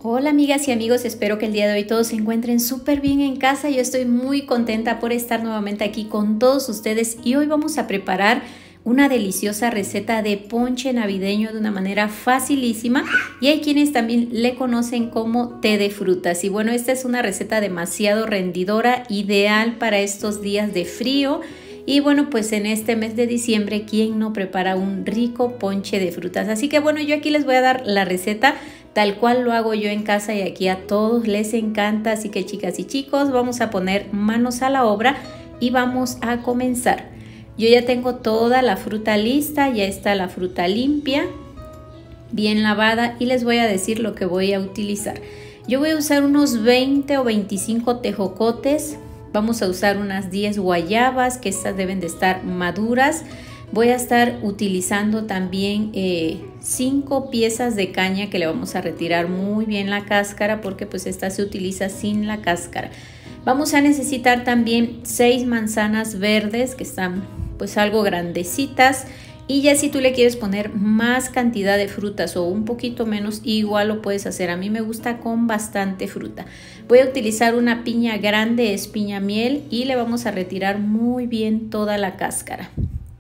Hola amigas y amigos, espero que el día de hoy todos se encuentren súper bien en casa. Yo estoy muy contenta por estar nuevamente aquí con todos ustedes y hoy vamos a preparar una deliciosa receta de ponche navideño de una manera facilísima y hay quienes también le conocen como té de frutas. Y bueno, esta es una receta demasiado rendidora, ideal para estos días de frío. Y bueno, pues en este mes de diciembre, ¿quién no prepara un rico ponche de frutas? Así que bueno, yo aquí les voy a dar la receta tal cual lo hago yo en casa y aquí a todos les encanta. Así que chicas y chicos, vamos a poner manos a la obra y vamos a comenzar. Yo ya tengo toda la fruta lista, ya está la fruta limpia, bien lavada y les voy a decir lo que voy a utilizar. Yo voy a usar unos 20 o 25 tejocotes. Vamos a usar unas 10 guayabas, que estas deben de estar maduras. Voy a estar utilizando también 5 piezas de caña que le vamos a retirar muy bien la cáscara porque pues esta se utiliza sin la cáscara. Vamos a necesitar también 6 manzanas verdes que están pues algo grandecitas. Y ya si tú le quieres poner más cantidad de frutas o un poquito menos, igual lo puedes hacer. A mí me gusta con bastante fruta. Voy a utilizar una piña grande, es piña miel, y le vamos a retirar muy bien toda la cáscara.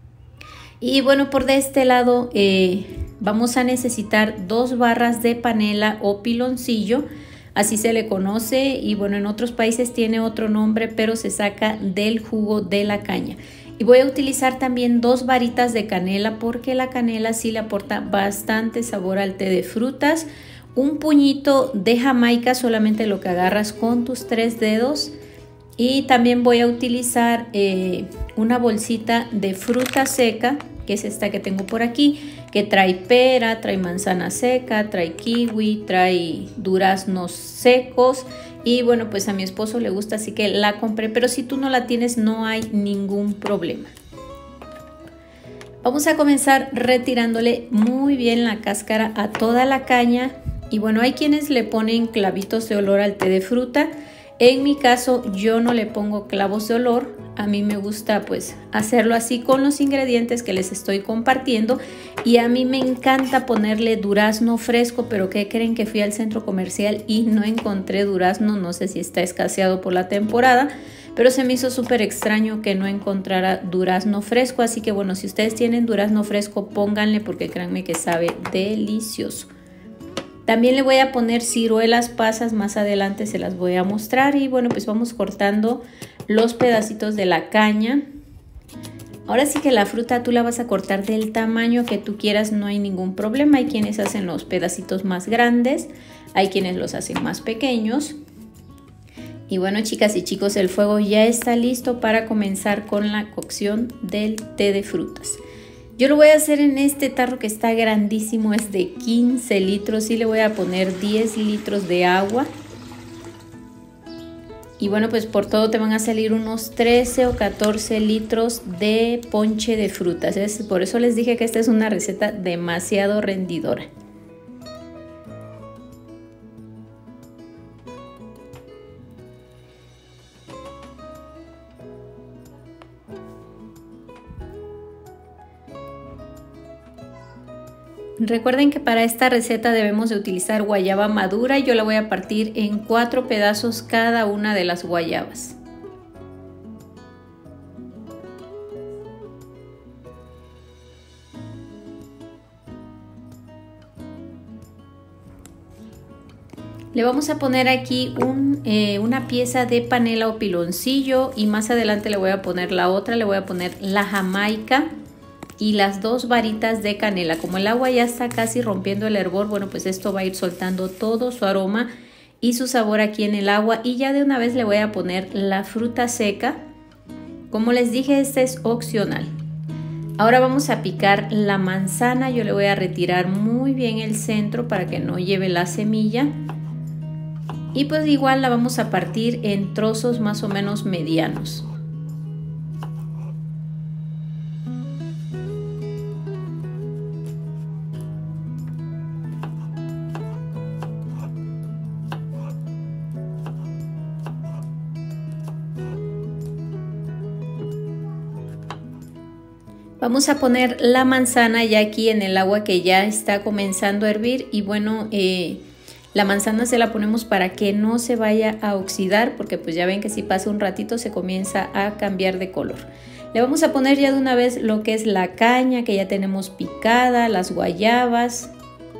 Y bueno, por de este lado vamos a necesitar 2 barras de panela o piloncillo, así se le conoce, y bueno, en otros países tiene otro nombre, pero se saca del jugo de la caña. Y voy a utilizar también 2 varitas de canela porque la canela sí le aporta bastante sabor al té de frutas. Un puñito de jamaica, solamente lo que agarras con tus 3 dedos. Y también voy a utilizar una bolsita de fruta seca, que es esta que tengo por aquí, que trae pera, trae manzana seca, trae kiwi, trae duraznos secos. Y bueno, pues a mi esposo le gusta, así que la compré, pero si tú no la tienes no hay ningún problema. Vamos a comenzar retirándole muy bien la cáscara a toda la caña. Y bueno, hay quienes le ponen clavitos de olor al té de fruta. En mi caso yo no le pongo clavos de olor, a mí me gusta pues hacerlo así con los ingredientes que les estoy compartiendo y a mí me encanta ponerle durazno fresco, pero ¿qué creen? Que fui al centro comercial y no encontré durazno, no sé si está escaseado por la temporada, pero se me hizo súper extraño que no encontrara durazno fresco, así que bueno, si ustedes tienen durazno fresco pónganle porque créanme que sabe delicioso. También le voy a poner ciruelas pasas, más adelante se las voy a mostrar. Y bueno, pues vamos cortando los pedacitos de la caña. Ahora sí que la fruta tú la vas a cortar del tamaño que tú quieras, no hay ningún problema. Hay quienes hacen los pedacitos más grandes, hay quienes los hacen más pequeños. Y bueno, chicas y chicos, el fuego ya está listo para comenzar con la cocción del té de frutas. Yo lo voy a hacer en este tarro que está grandísimo, es de 15 litros y le voy a poner 10 litros de agua. Y bueno, pues por todo te van a salir unos 13 o 14 litros de ponche de frutas. Por eso les dije que esta es una receta demasiado rendidora. Recuerden que para esta receta debemos de utilizar guayaba madura y yo la voy a partir en 4 pedazos cada una de las guayabas. Le vamos a poner aquí una pieza de panela o piloncillo y más adelante le voy a poner la otra, le voy a poner la jamaica y las 2 varitas de canela. Como el agua ya está casi rompiendo el hervor, bueno, pues esto va a ir soltando todo su aroma y su sabor aquí en el agua. Y ya de una vez le voy a poner la fruta seca. Como les dije, este es opcional. Ahora vamos a picar la manzana. Yo le voy a retirar muy bien el centro para que no lleve la semilla. Y pues igual la vamos a partir en trozos más o menos medianos. Vamos a poner la manzana ya aquí en el agua que ya está comenzando a hervir y bueno, La manzana se la ponemos para que no se vaya a oxidar, porque pues ya ven que si pasa un ratito se comienza a cambiar de color. Le vamos a poner ya de una vez lo que es la caña que ya tenemos picada, las guayabas.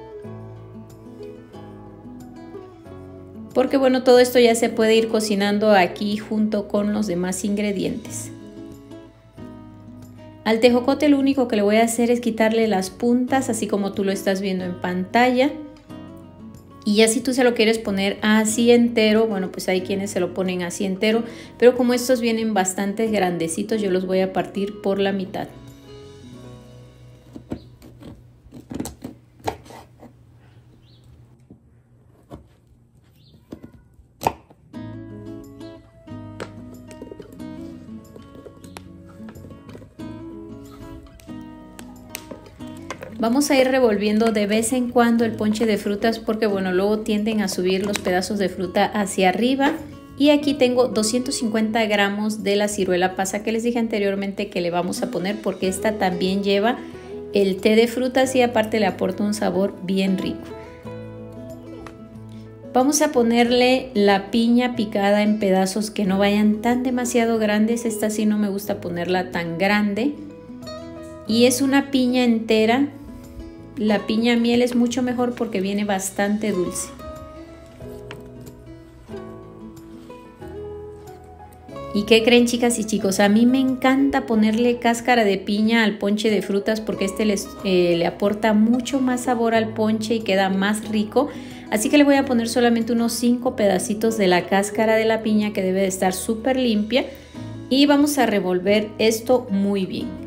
Porque bueno, todo esto ya se puede ir cocinando aquí junto con los demás ingredientes. Al tejocote lo único que le voy a hacer es quitarle las puntas, así como tú lo estás viendo en pantalla. Y ya si tú se lo quieres poner así entero, bueno, pues hay quienes se lo ponen así entero, pero como estos vienen bastante grandecitos, yo los voy a partir por la mitad. Vamos a ir revolviendo de vez en cuando el ponche de frutas porque bueno, luego tienden a subir los pedazos de fruta hacia arriba. Y aquí tengo 250 gramos de la ciruela pasa que les dije anteriormente que le vamos a poner porque esta también lleva el té de frutas y aparte le aporta un sabor bien rico. Vamos a ponerle la piña picada en pedazos que no vayan tan demasiado grandes. Esta sí no me gusta ponerla tan grande. Y es una piña entera. La piña miel es mucho mejor porque viene bastante dulce. ¿Y qué creen, chicas y chicos? A mí me encanta ponerle cáscara de piña al ponche de frutas porque este le aporta mucho más sabor al ponche y queda más rico. Así que le voy a poner solamente unos 5 pedacitos de la cáscara de la piña que debe de estar súper limpia. Y vamos a revolver esto muy bien.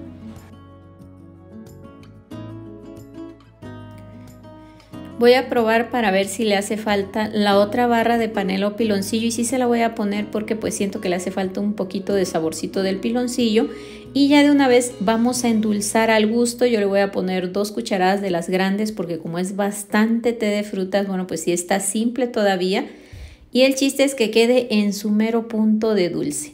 Voy a probar para ver si le hace falta la otra barra de panela o piloncillo y sí se la voy a poner porque pues siento que le hace falta un poquito de saborcito del piloncillo. Y ya de una vez vamos a endulzar al gusto. Yo le voy a poner 2 cucharadas de las grandes porque como es bastante té de frutas, bueno pues sí está simple todavía. Y el chiste es que quede en su mero punto de dulce.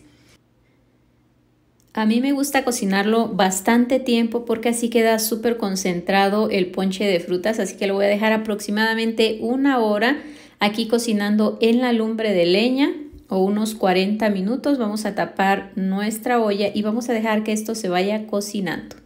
A mí me gusta cocinarlo bastante tiempo porque así queda súper concentrado el ponche de frutas, así que lo voy a dejar aproximadamente 1 hora aquí cocinando en la lumbre de leña o unos 40 minutos. Vamos a tapar nuestra olla y vamos a dejar que esto se vaya cocinando.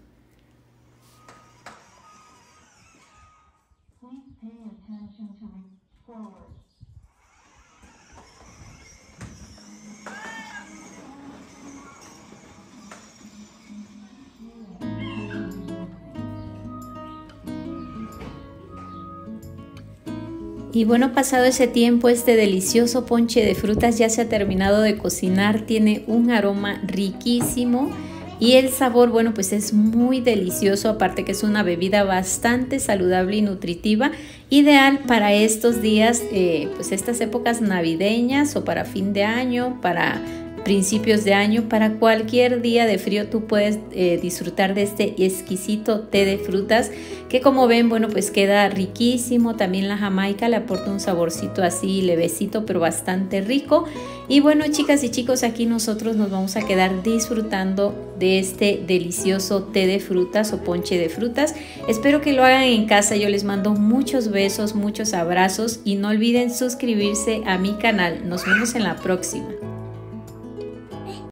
Y bueno, pasado ese tiempo, este delicioso ponche de frutas ya se ha terminado de cocinar. Tiene un aroma riquísimo y el sabor, bueno, pues es muy delicioso. Aparte que es una bebida bastante saludable y nutritiva, ideal para estos días, pues estas épocas navideñas o para fin de año, para principios de año, para cualquier día de frío tú puedes disfrutar de este exquisito té de frutas que como ven, bueno, pues queda riquísimo. También la jamaica le aporta un saborcito así levecito pero bastante rico. Y bueno, chicas y chicos, aquí nosotros nos vamos a quedar disfrutando de este delicioso té de frutas o ponche de frutas. Espero que lo hagan en casa. Yo les mando muchos besos, muchos abrazos y no olviden suscribirse a mi canal. Nos vemos en la próxima.